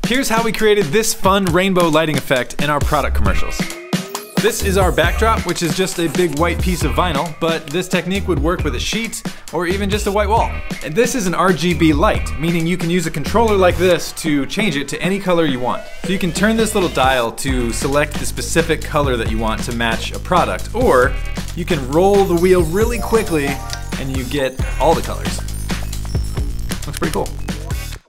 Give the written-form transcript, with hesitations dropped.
Here's how we created this fun rainbow lighting effect in our product commercials. This is our backdrop, which is just a big white piece of vinyl, but this technique would work with a sheet or even just a white wall. And this is an RGB light, meaning you can use a controller like this to change it to any color you want. So you can turn this little dial to select the specific color that you want to match a product, or you can roll the wheel really quickly and you get all the colors. Looks pretty cool.